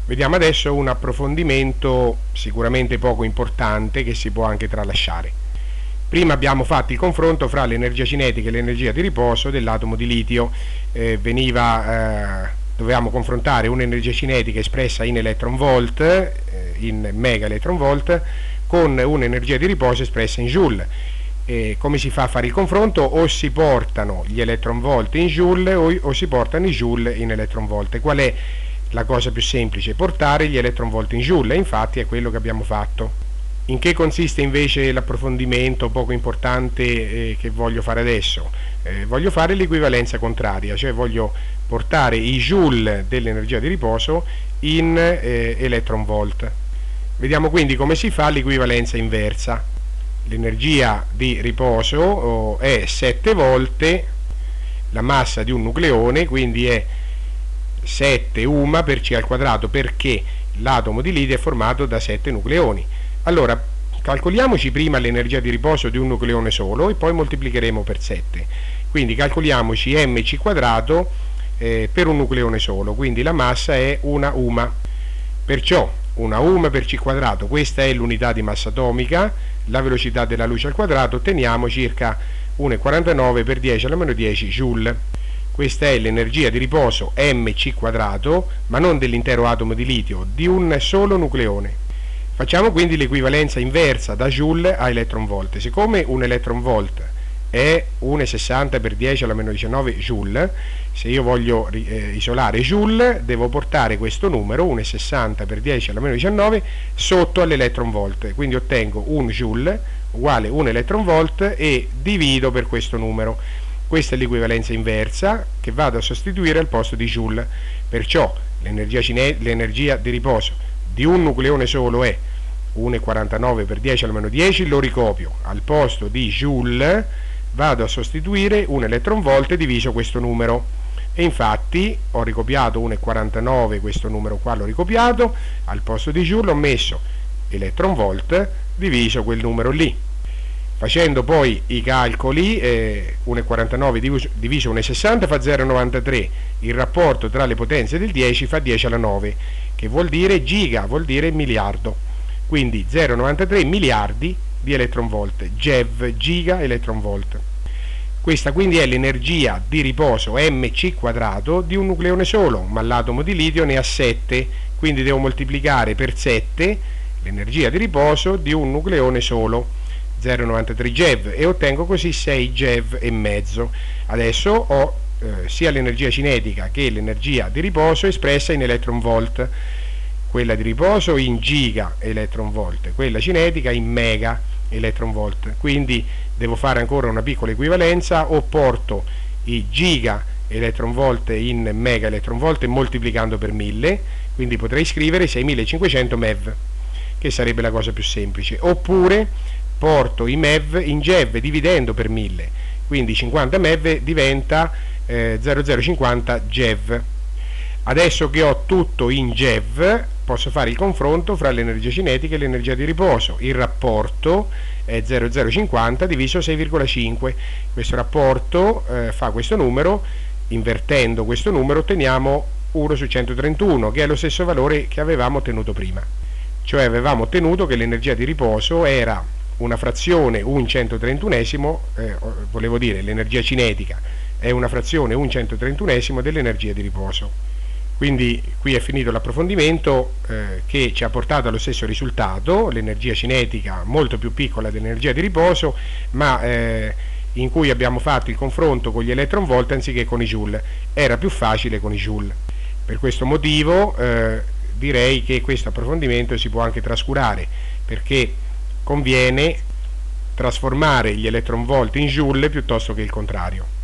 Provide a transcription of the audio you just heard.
Vediamo adesso un approfondimento sicuramente poco importante che si può anche tralasciare. Prima abbiamo fatto il confronto fra l'energia cinetica e l'energia di riposo dell'atomo di litio. Dovevamo confrontare un'energia cinetica espressa in electron volt, in mega electron volt, con un'energia di riposo espressa in joule. Come si fa a fare il confronto? O si portano gli electron volt in joule o si portano i joule in electron volt. Qual è la cosa più semplice? Portare gli electron volt in joule, e infatti è quello che abbiamo fatto. In che consiste invece l'approfondimento poco importante che voglio fare adesso? Voglio fare l'equivalenza contraria, cioè voglio portare i joule dell'energia di riposo in electron volt. Vediamo quindi come si fa l'equivalenza inversa. L'energia di riposo è 7 volte la massa di un nucleone, quindi è 7 UMA per C al quadrato, perché l'atomo di litio è formato da 7 nucleoni. Allora, calcoliamoci prima l'energia di riposo di un nucleone solo e poi moltiplicheremo per 7. Quindi calcoliamoci mc quadrato per un nucleone solo, quindi la massa è una UMA. Perciò una UMA per C quadrato, questa è l'unità di massa atomica, la velocità della luce al quadrato, otteniamo circa 1,49 per 10 alla meno 10 joule. Questa è l'energia di riposo mc quadrato, ma non dell'intero atomo di litio, di un solo nucleone. Facciamo quindi l'equivalenza inversa da joule a electron volt. Siccome un electron volt è 1,60 per 10 alla meno 19 joule, se io voglio isolare joule devo portare questo numero 1,60 per 10 alla meno 19 sotto all'electron volt, quindi ottengo 1 joule uguale 1 electron volt e divido per questo numero. Questa è l'equivalenza inversa che vado a sostituire al posto di joule. Perciò l'energia di riposo di un nucleone solo è 1,49 per 10 alla meno 10, lo ricopio, al posto di joule vado a sostituire un electron volt diviso questo numero, e infatti ho ricopiato 1,49, questo numero qua l'ho ricopiato, al posto di joule ho messo electron volt diviso quel numero lì. Facendo poi i calcoli, 1,49 diviso 1,60 fa 0,93, il rapporto tra le potenze del 10 fa 10 alla 9, che vuol dire giga, vuol dire miliardo. Quindi 0,93 miliardi di electron volt, GeV, giga electron volt. Questa quindi è l'energia di riposo mc quadrato di un nucleone solo, ma l'atomo di litio ne ha 7, quindi devo moltiplicare per 7 l'energia di riposo di un nucleone solo, 0,93 GeV, e ottengo così 6 GeV e mezzo. Adesso ho sia l'energia cinetica che l'energia di riposo espressa in electron volt, quella di riposo in giga electron volt, quella cinetica in mega electron volt. Quindi devo fare ancora una piccola equivalenza, o porto i giga electron volt in mega electron volt moltiplicando per 1000, quindi potrei scrivere 6500 MeV, che sarebbe la cosa più semplice, oppure porto i MeV in GeV dividendo per 1000, quindi 50 MeV diventa 0050 GeV. Adesso che ho tutto in GeV posso fare il confronto fra l'energia cinetica e l'energia di riposo. Il rapporto è 0050 diviso 6,5. Questo rapporto fa questo numero. Invertendo questo numero otteniamo 1 su 131, che è lo stesso valore che avevamo ottenuto prima. Cioè avevamo ottenuto che l'energia di riposo era una frazione 1 131esimo, volevo dire l'energia cinetica è una frazione 1 131esimo dell'energia di riposo. Quindi qui è finito l'approfondimento che ci ha portato allo stesso risultato, l'energia cinetica molto più piccola dell'energia di riposo, ma in cui abbiamo fatto il confronto con gli electron volt anziché con i joule. Era più facile con i joule. Per questo motivo direi che questo approfondimento si può anche trascurare, perché conviene trasformare gli electron volt in joule piuttosto che il contrario.